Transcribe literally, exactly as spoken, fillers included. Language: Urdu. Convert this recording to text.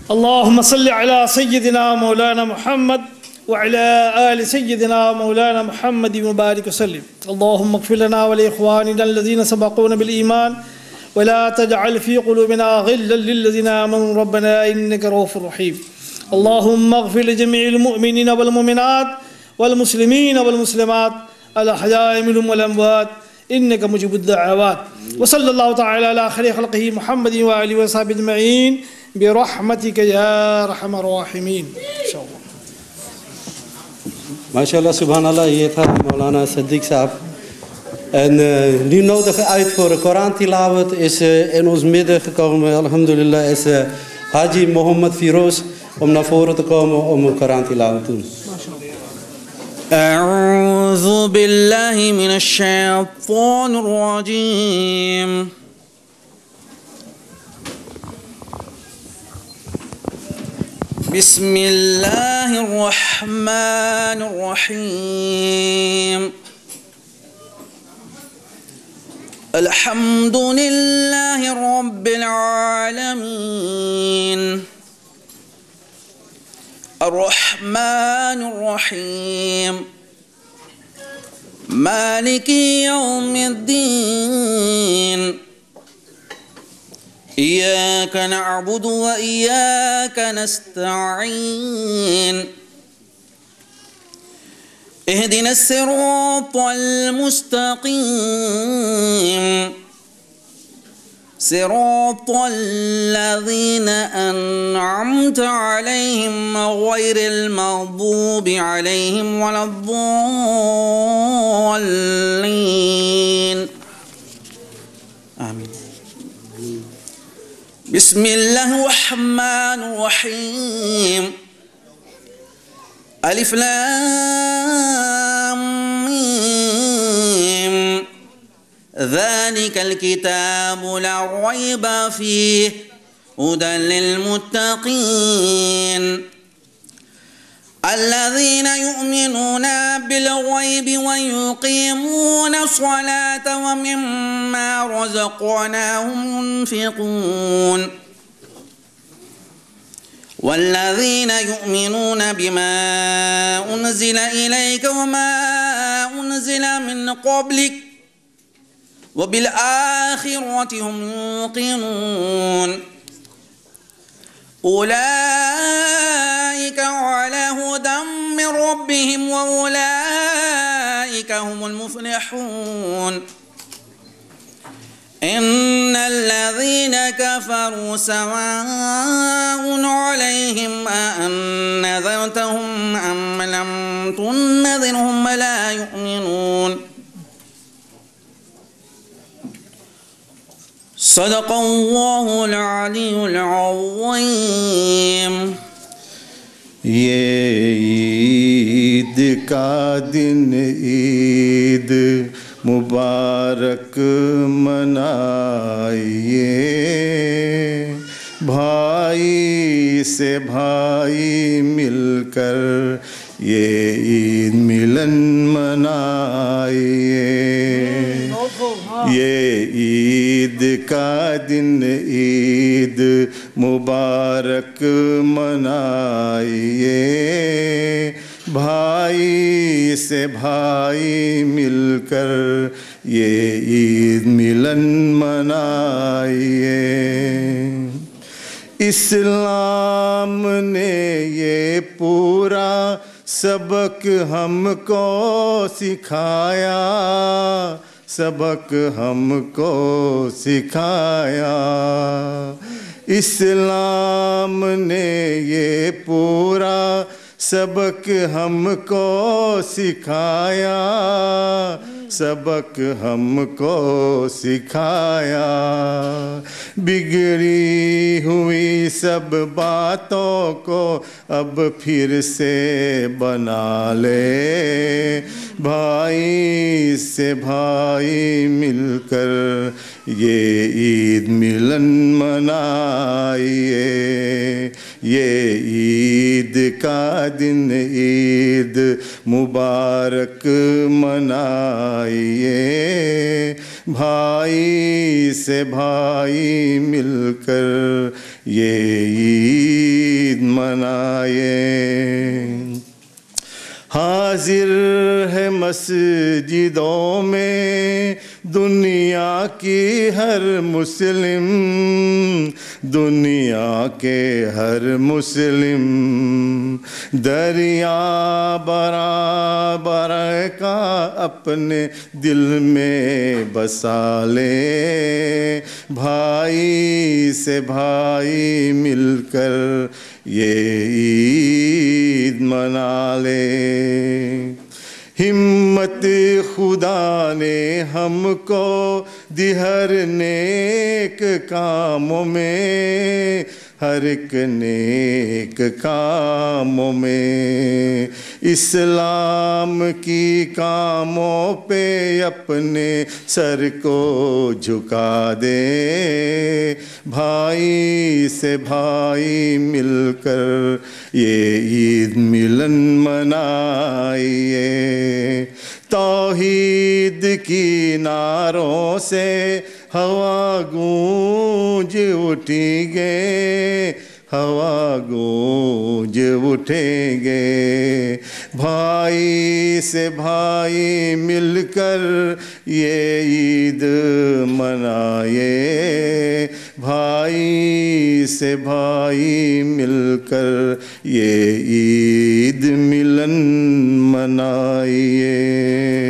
اللهم صل على سيدنا مولانا محمد وعلى آل سيدنا مولانا محمد وبارك وسلم. اللهم اغفر لنا ولإخواننا الذين سبقونا بالإيمان ولا تجعل في قلوبنا غلا للذين آمنوا ربنا إنك رؤوف رحيم. اللهم اغفر لجميع المؤمنين والمؤمنات والمسلمين والمسلمات الأحياء منهم والأموات إنك مجيب الدعوات. وصلى الله تعالى على خير خلقه محمد وآله وصحبه أجمعين برحمتك يا أرحم الراحمين. MashaAllah, subhanallah, hier gaat Maulana Sadiq Saab. En uh, nu nodigen uit voor de Koran-tilawat is uh, in ons midden gekomen, alhamdulillah, is uh, Haji Mohammed Firoz om naar voren te komen om een Koran-tilawat te doen. أعوذ بالله من الشيطان الرجيم. بسم الله الرحمن الرحيم. الحمد لله رب العالمين الرحمن الرحيم مالك يوم الدين. إياك نعبد وإياك نستعين. اهدنا الصراط المستقيم صراط الذين أنعمت عليهم غير المغضوب عليهم ولا الضالين. آمين. بسم الله الرحمن الرحيم. ألف لام ميم. ذلك الكتاب لا ريب فيه هدى للمتقين الذين يؤمنون بالغيب ويقيمون الصلاة ومما رزقناهم ينفقون والذين يؤمنون بما أنزل إليك وما أنزل من قبلك وبالآخرة هم يوقنون أولئك على هدى من ربهم وأولئك هم المفلحون. إن الذين كفروا سواء عليهم أأنذرتهم أم لم تنذرهم لا يؤمنون. صدق الله العلي العظيم. یہ عید کا دن عید مبارک منائیے، بھائی سے بھائی مل کر یہ عید ملن منائیے. یہ عید کا دن عید مبارک منائیے، بھائی سے بھائی مل کر یہ عید ملن منائیے. اسلام نے یہ پورا سبق ہم کو سکھایا، سبق ہم کو سکھایا. اسلام نے یہ پورا سبق ہم کو سکھایا، سبق ہم کو سکھایا. بگڑی ہوئی سب باتوں کو اب پھر سے بنا لے، بھائی سے بھائی مل کر یہ عید ملن منائیے. یہ عید کا دن عید مبارک منائیے، بھائی سے بھائی مل کر یہ عید منائے حاضر ہے مسجدوں میں دنیا کی ہر مسلم دنیا کے ہر مسلم دریا برابر کا اپنے دل میں بسا لے بھائی سے بھائی مل کر یہ عید منا لے ہمت خدا نے ہم کو دی ہر نیک کاموں میں ہر ایک نیک کاموں میں اسلام کی کاموں پہ اپنے سر کو جھکا دے بھائی سے بھائی مل کر یہ عید ملن منائیے توحید کی نعروں سے ہوا گونج اٹھیں گے ہوا گونج اٹھیں گے بھائی سے بھائی مل کر یہ عید منائے بھائی سے بھائی مل کر یہ عید ملن منائیے